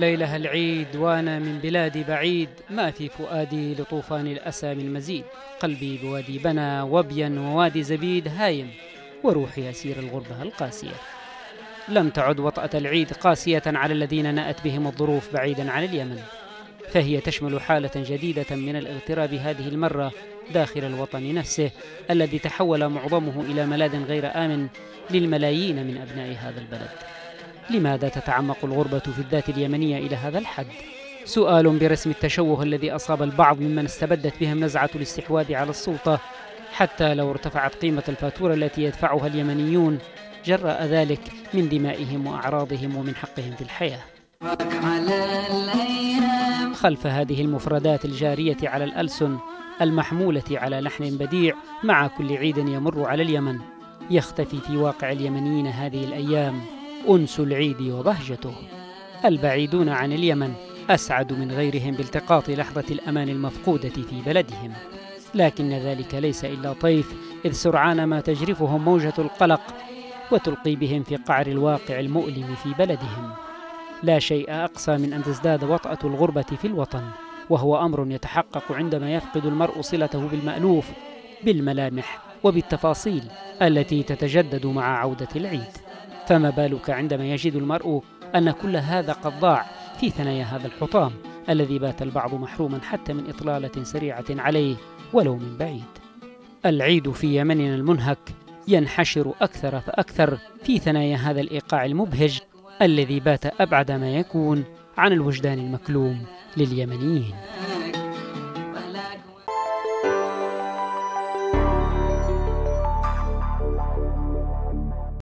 ليلها العيد وأنا من بلادي بعيد، ما في فؤادي لطوفان الأسى من مزيد. قلبي بوادي بنا وبيا ووادي زبيد هايم، وروحي أسير الغربة القاسية. لم تعد وطأة العيد قاسية على الذين نأت بهم الظروف بعيدا عن اليمن، فهي تشمل حالة جديدة من الاغتراب هذه المرة داخل الوطن نفسه، الذي تحول معظمه إلى ملاذ غير آمن للملايين من أبناء هذا البلد. لماذا تتعمق الغربة في الذات اليمنية إلى هذا الحد؟ سؤال برسم التشوه الذي أصاب البعض ممن استبدت بهم نزعة الاستحواذ على السلطة، حتى لو ارتفعت قيمة الفاتورة التي يدفعها اليمنيون جراء ذلك من دمائهم وأعراضهم ومن حقهم في الحياة. خلف هذه المفردات الجارية على الألسن المحمولة على لحن بديع مع كل عيد يمر على اليمن، يختفي في واقع اليمنيين هذه الأيام أنس العيد وبهجته. البعيدون عن اليمن أسعد من غيرهم بالتقاط لحظة الأمان المفقودة في بلدهم، لكن ذلك ليس إلا طيف، إذ سرعان ما تجرفهم موجة القلق وتلقي بهم في قعر الواقع المؤلم في بلدهم. لا شيء أقسى من أن تزداد وطأة الغربة في الوطن، وهو أمر يتحقق عندما يفقد المرء صلته بالمألوف، بالملامح وبالتفاصيل التي تتجدد مع عودة العيد. فما بالك عندما يجد المرء أن كل هذا قد ضاع في ثنايا هذا الحطام الذي بات البعض محروما حتى من إطلالة سريعة عليه ولو من بعيد. العيد في يمننا المنهك ينحشر أكثر فأكثر في ثنايا هذا الإيقاع المبهج الذي بات أبعد ما يكون عن الوجدان المكلوم لليمنيين.